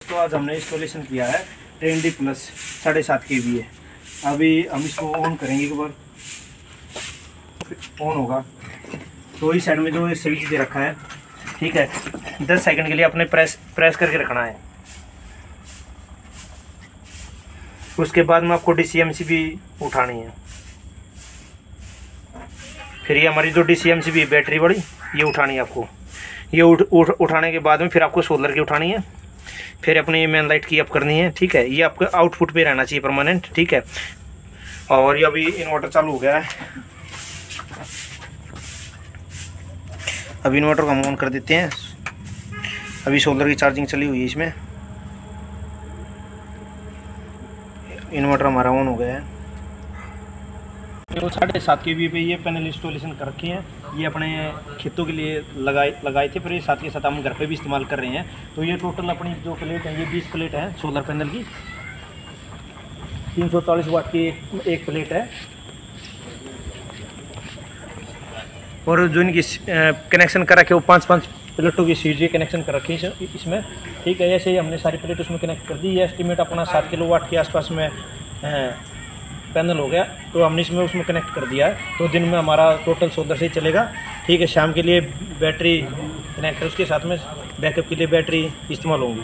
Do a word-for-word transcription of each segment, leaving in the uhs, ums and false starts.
तो आज हमने इंस्टॉलेशन किया है टेन डी प्लस साढ़े सात के वी है। अभी हम इसको ऑन करेंगे, एक बार ऑन होगा तो इस साइड में जो स्विच दे रखा है, ठीक है, दस सेकंड के लिए अपने प्रेस प्रेस करके रखना है। उसके बाद में आपको डी सी एम सी भी उठानी है। फिर ये हमारी जो डी सी एम सी भी बैटरी बड़ी ये उठानी है आपको। ये उठ, उठ उठाने के बाद में फिर आपको सोलर की उठानी है, फिर अपनी मेन लाइट की अप करनी है, ठीक है। ये आपके आउटपुट पे रहना चाहिए परमानेंट, ठीक है। और ये अभी इन्वर्टर चालू हो गया है। अभी इन्वर्टर को हम ऑन कर देते हैं। अभी सोलर की चार्जिंग चली हुई है इसमें। इन्वर्टर हमारा ऑन हो गया है। तो साढ़े सात के वी पे ये पैनल इंस्टॉलेशन कर रखे हैं। ये अपने खेतों के लिए लगाए लगाए थे, फिर ये साथ के साथ हम घर पे भी इस्तेमाल कर रहे हैं। तो ये टोटल अपनी जो प्लेट है ये बीस प्लेट है सोलर पैनल की। तीन सौ चालीस वाट की एक प्लेट है। और जो इनकी कनेक्शन कर रखे वो पाँच पाँच प्लेटों की सीरीज कनेक्शन कर रखी है इसमें, ठीक है। ऐसे ही हमने सारी प्लेट उसमें कनेक्ट कर दी। ये एस्टिमेट अपना सात किलो वाट के आसपास में पैनल हो गया, तो हमने इसमें उसमें कनेक्ट कर दिया है। तो दिन में हमारा टोटल सोलर से ही चलेगा, ठीक है। शाम के लिए बैटरी कनेक्ट है, उसके साथ में बैकअप के लिए बैटरी इस्तेमाल होंगी।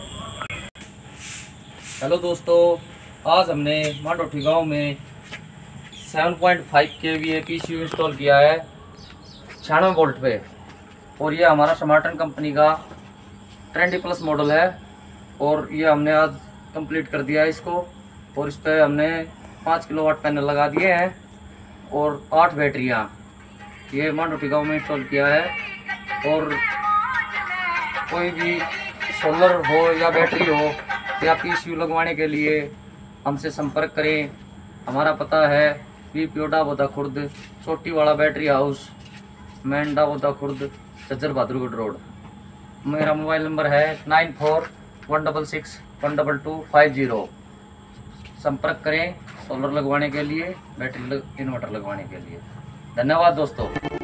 हेलो दोस्तों, आज हमने मांडोठी गांव में सात पॉइंट पाँच K V P C U install किया है छियानवे वोल्ट पे। और ये हमारा स्मार्टन कंपनी का टेन डी प्लस मॉडल है। और ये हमने आज कंप्लीट कर दिया है इसको। और इस पर हमने पाँच किलो वाट पैनल लगा दिए हैं और आठ बैटरियाँ ये मांडोठी गांव में इंस्टॉल किया है। और कोई भी सोलर हो या बैटरी हो या पीसीयू लगवाने के लिए हमसे संपर्क करें। हमारा पता है पी प्योडा बोदा खुर्द, छोटी वाला बैटरी हाउस, मैंडा बोदा खुर्द, चज्जर बहादुरगढ़ रोड। मेरा मोबाइल नंबर है nine four one double six one double two five zero. संपर्क करें सोलर लगवाने के लिए, बैटरी लग, इन्वर्टर लगवाने के लिए। धन्यवाद दोस्तों।